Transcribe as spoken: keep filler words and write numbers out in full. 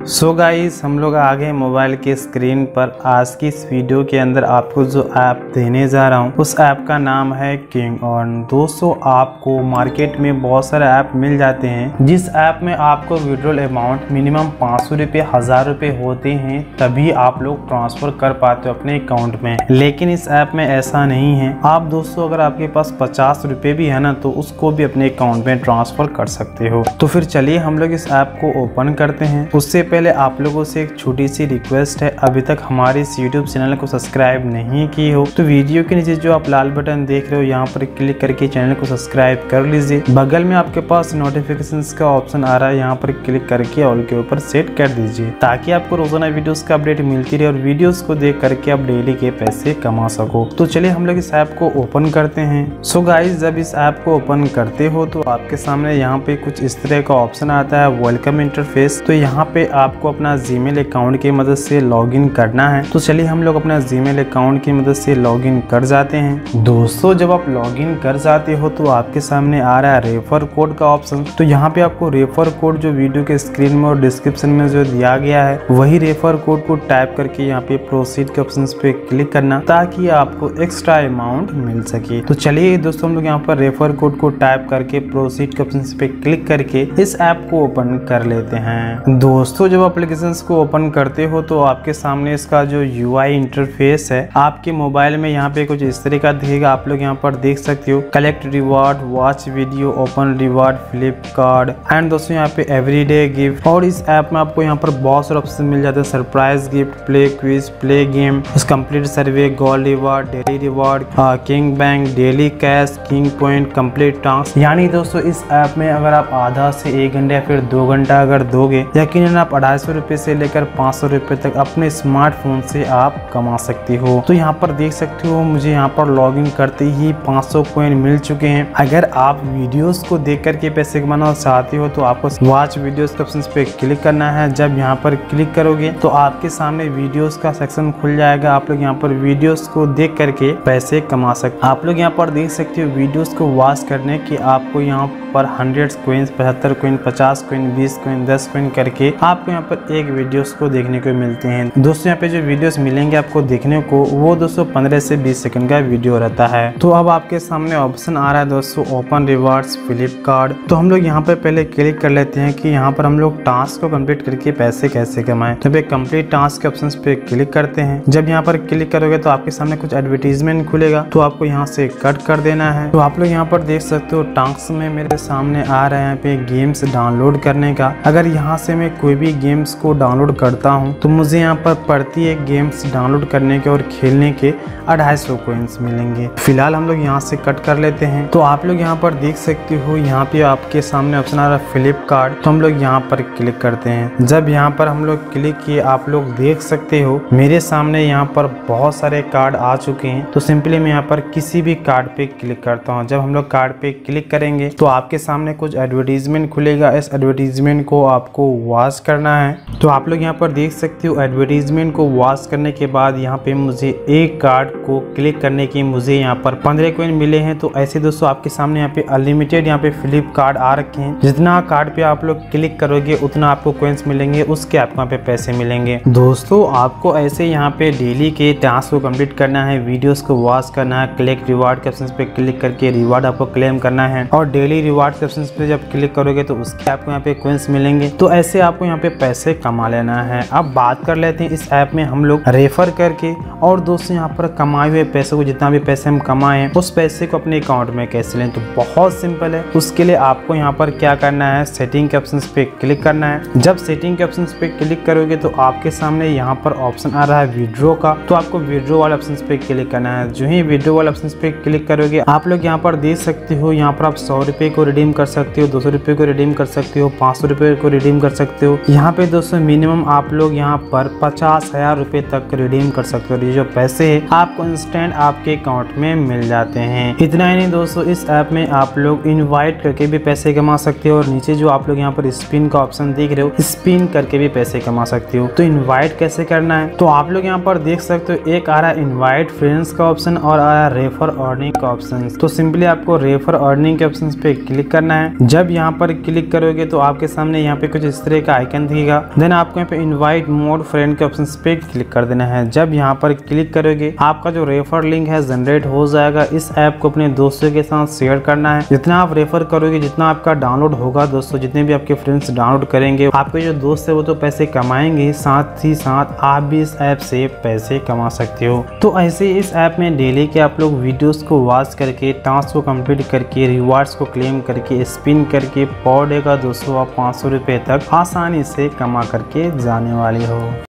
So guys हम लोग आ गए मोबाइल के स्क्रीन पर। आज की इस वीडियो के अंदर आपको जो ऐप देने जा रहा हूँ उस ऐप का नाम है किंग अर्न। दोस्तों आपको मार्केट में बहुत सारे ऐप मिल जाते हैं जिस ऐप में आपको विड्रॉल अमाउंट मिनिमम पाँच सौ रुपये हजार रुपये होते हैं, तभी आप लोग ट्रांसफर कर पाते हो अपने अकाउंट में। लेकिन इस ऐप में ऐसा नहीं है। आप दोस्तों अगर आपके पास पचास रुपये भी है ना तो उसको भी अपने अकाउंट में ट्रांसफर कर सकते हो। तो फिर चलिए हम लोग इस ऐप को ओपन करते हैं। उससे पहले आप लोगों से एक छोटी सी रिक्वेस्ट है, अभी तक हमारे इस यूट्यूब चैनल को सब्सक्राइब नहीं की हो तो वीडियो के नीचे जो आप लाल बटन देख रहे हो यहाँ पर क्लिक करके चैनल को सब्सक्राइब कर लीजिए। बगल में आपके पास नोटिफिकेशंस का ऑप्शन आ रहा है, यहाँ पर क्लिक करके ऑल के ऊपर सेट कर दीजिए ताकि आपको रोजाना वीडियोस का अपडेट मिलती रहे और वीडियोस को देख करके आप डेली के पैसे कमा सको। तो चलिए हम लोग इस ऐप को ओपन करते हैं। सो गाइस जब इस ऐप को ओपन करते हो तो आपके सामने यहाँ पे कुछ इस तरह का ऑप्शन आता है, वेलकम इंटरफेस। तो यहाँ पे आपको अपना जीमेल अकाउंट की मदद से लॉगिन करना है। तो चलिए हम लोग अपना जीमेल अकाउंट की मदद से लॉगिन कर जाते हैं। दोस्तों जब आप लॉगिन कर जाते हो तो आपके सामने आ रहा है रेफर कोड का ऑप्शन। तो यहाँ पे आपको रेफर कोड जो वीडियो के स्क्रीन में और डिस्क्रिप्शन में जो दिया गया है वही रेफर कोड को टाइप करके यहाँ पे प्रोसीड के ऑप्शन पे क्लिक करना ताकि आपको एक्स्ट्रा अमाउंट मिल सके। तो चलिए दोस्तों हम लोग यहाँ पर रेफर कोड को टाइप करके प्रोसीड के ऑप्शन पे क्लिक करके इस ऐप को ओपन कर लेते हैं। दोस्तों जब एप्लीकेशन को ओपन करते हो तो आपके सामने इसका जो यूआई इंटरफेस है आपके मोबाइल में यहाँ पे कुछ इस तरह का दिखेगा। आप लोग यहाँ पर देख सकते हो collect reward, watch video, open reward, Flipkart and दोस्तों यहाँ पे एवरीडे गिफ्ट। और इस ऐप में आपको यहाँ पर बहुत सारे ऑप्शन मिल जाते हैं, surprise gift, play quiz, play game, complete survey, gold reward, daily reward, king bank, daily cash, king point, complete task. यानी दोस्तों इस ऐप में अगर आप आधा से एक घंटा या फिर दो घंटा अगर दोगे यकीनन आप अढ़ाई सौ रुपए से लेकर पाँच सौ रुपए तक अपने स्मार्टफोन से आप कमा सकते हो। तो यहाँ पर देख सकते हो मुझे यहाँ पर लॉगिन करते ही पाँच सौ कॉइन मिल चुके हैं। अगर आप वीडियोस को देख करके पैसे कमाना चाहते हो तो आपको वॉच वीडियोस के ऑप्शन पे क्लिक करना है। जब यहाँ पर क्लिक करोगे तो आपके सामने वीडियोस का सेक्शन खुल जाएगा। आप लोग यहाँ पर वीडियोस को देख करके पैसे कमा सकते। आप लोग यहाँ पर देख सकते हो वीडियोस को वॉच करने की आपको यहाँ पर हंड्रेड कोइन, पचहत्तर कोइन, पचास कोइन, बीस कोइन, दस कोइन करके आपको यहाँ पर एक वीडियोस को देखने को मिलते हैं। दोस्तों यहाँ पे जो वीडियोस मिलेंगे आपको देखने को वो दोस्तों पंद्रह से बीस सेकंड का वीडियो रहता है। तो अब आपके सामने ऑप्शन आ रहा है दोस्तों ओपन रिवार्ड्स, फ्लिपकार्ट। तो हम लोग यहाँ पे पहले क्लिक कर लेते हैं कि यहाँ पर हम लोग टास्क को कंप्लीट करके पैसे कैसे कमाएं। तो पे कंप्लीट टास्क के ऑप्शन पे क्लिक करते हैं। जब यहाँ पर क्लिक करोगे तो आपके सामने कुछ एडवर्टीजमेंट खुलेगा तो आपको यहाँ से कट कर देना है। तो आप लोग यहाँ पर देख सकते हो टास्क में मेरे सामने आ रहा है यहाँ पे गेम्स डाउनलोड करने का। अगर यहाँ से मैं कोई भी गेम्स को डाउनलोड करता हूँ तो मुझे यहाँ पर प्रति एक गेम्स डाउनलोड करने के और खेलने के अढ़ाई सौ कोइंस मिलेंगे। फिलहाल हम लोग यहाँ से कट कर लेते हैं। तो आप लोग यहाँ पर देख सकते हो यहाँ पे आपके सामने ऑप्शन आ रहा है फ्लिपकार्ट। तो हम लोग यहाँ पर क्लिक करते हैं। जब यहाँ पर हम लोग क्लिक किए आप लोग देख सकते हो मेरे सामने यहाँ पर बहुत सारे कार्ड आ चुके हैं। तो सिंपली मैं यहाँ पर किसी भी कार्ड पे क्लिक करता हूँ। जब हम लोग कार्ड पे क्लिक करेंगे तो आपके सामने कुछ एडवर्टीजमेंट खुलेगा। इस एडवर्टीजमेंट को आपको वॉच करना है। तो आप लोग यहाँ पर देख सकते हो एडवर्टीजमेंट को वॉच करने के बाद यहाँ पे मुझे एक कार्ड को क्लिक करने की मुझे यहाँ पर पंद्रह कोइन मिले हैं। तो ऐसे दोस्तों आपके सामने यहाँ पे अनलिमिटेड यहाँ पे फ्लिप कार्ड आ रखे हैं। जितना कार्ड पे आप लोग क्लिक करोगे उतना आपको कोइंस मिलेंगे, उसके आपको यहाँ पे पैसे मिलेंगे। दोस्तों आपको ऐसे यहाँ पे डेली के टास्क को कंप्लीट करना है, वीडियोस को वॉच करना है, कलेक्ट रिवार्ड के ऑप्शन पे क्लिक करके रिवार्ड आपको क्लेम करना है और डेली रिवार्ड के ऑप्शन पे जब क्लिक करोगे तो उसके आपको यहाँ पे कोइंस मिलेंगे। तो ऐसे आपको यहाँ पे पैसे कमा लेना है। अब बात कर लेते हैं इस ऐप में हम लोग रेफर करके और दोस्तों यहाँ पर कमाए हुए पैसे को, जितना भी पैसे हम कमाए हैं उस पैसे को अपने अकाउंट में कैसे लें। तो बहुत सिंपल है। उसके लिए आपको यहाँ पर क्या करना है, सेटिंग के ऑप्शन पे क्लिक करना है। जब सेटिंग के ऑप्शन पे क्लिक करोगे तो आपके सामने यहाँ पर ऑप्शन आ रहा है विड्रॉ का। तो आपको विड्रॉ वाले ऑप्शन पे क्लिक करना है। जो ही विड्रॉ वाले ऑप्शन पे क्लिक करोगे आप लोग यहाँ पर देख सकते हो यहाँ पर आप सौ रुपए को रिडीम कर सकते हो, दो सौ रुपए को रिडीम कर सकते हो, पाँच सौ रुपए को रिडीम कर सकते हो। यहाँ पे दोस्तों मिनिमम आप लोग यहाँ पर पचास हजार रुपए तक रिडीम कर सकते हो। ये जो पैसे है आपको इंस्टेंट आपके अकाउंट में मिल जाते हैं। इतना ही नहीं दोस्तों इस ऐप में आप लोग इनवाइट करके भी पैसे कमा सकते हो और नीचे जो आप लोग यहाँ पर स्पिन का ऑप्शन देख रहे हो स्पिन करके भी पैसे कमा सकते हो। तो इनवाइट कैसे करना है तो आप लोग यहाँ पर देख सकते हो एक आ रहा है इनवाइट फ्रेंड्स का ऑप्शन और आ रहा है रेफर अर्निंग का ऑप्शन। तो सिंपली आपको रेफर अर्निंग के ऑप्शन पे क्लिक करना है। जब यहाँ पर क्लिक करोगे तो आपके सामने यहाँ पे कुछ इस तरह का आइकन दिखेगा। देन आपको यहाँ पे इनवाइट मोर फ्रेंड के ऑप्शन पे क्लिक कर देना है। जब यहाँ पर क्लिक करोगे आपका जो रेफर लिंक है जनरेट हो जाएगा। इस ऐप को अपने दोस्तों के साथ शेयर करना है। जितना आप रेफर करोगे, जितना आपका डाउनलोड होगा दोस्तों, जितने भी आपके फ्रेंड्स डाउनलोड करेंगे, आपके जो दोस्त है वो तो पैसे कमाएंगे, साथ ही साथ आप भी इस ऐप से पैसे कमा सकते हो। तो ऐसे इस ऐप में डेली के आप लोग वीडियोस को वॉच करके, टास्क को कंप्लीट करके, रिवार्ड्स को क्लेम करके, स्पिन करके पर डे का दोस्तों आप पाँच सौ रुपये तक आसानी से कमा करके जाने वाले हो।